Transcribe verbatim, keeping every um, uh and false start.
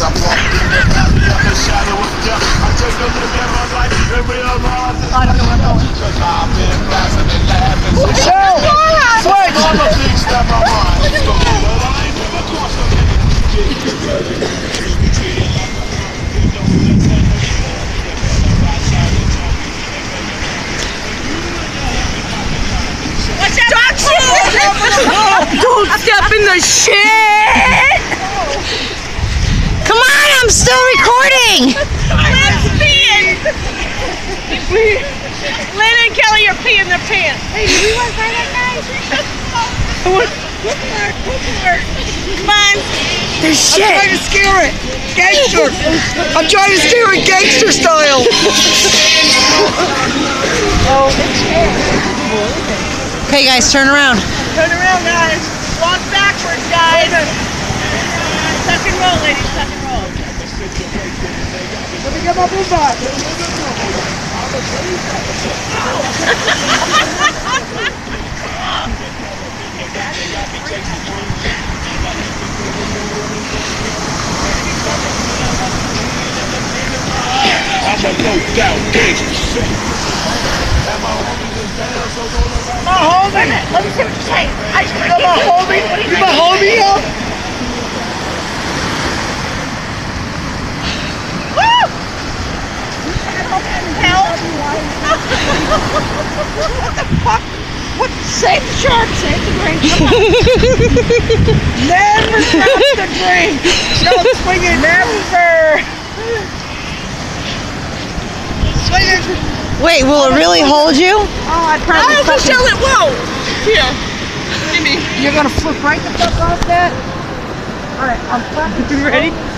I walked in the valley of the shadow of death, I take a look at my life and realize it's I don't know where I'm going. cause I've been blasting and laughing. So Switch! all the things that my mind is going, but I ain't never crossed the line. Watch out! Dog shit! Don't step in the shit! Come on, I'm still recording! Lynn's peeing! Lynn and Kelly are peeing their pants. Hey, do we want to try that, guys? Come on. There's shit! I'm trying to scare it! Gangster! I'm trying to scare it gangster style! Oh, it's here. Okay guys, turn around. Turn around, guys. Walk backwards, guys. Tuck and roll, ladies. Tuck and roll. Let me get my boom box! I'm a no-doubt gangster. My homie! Let me see what you're saying. I just You got my homie? You my homie, yo? Woo! Help! What the fuck? What? Save the shark, save the drink. Come on. Never stop the drink! Don't swing it! Never! Swing it! Wait, will it really hold you? Oh, I'd probably I'll just fucking- show it. Whoa! Here. Give me. You're gonna flip right the fuck off that? Alright, I'm fucking You ready?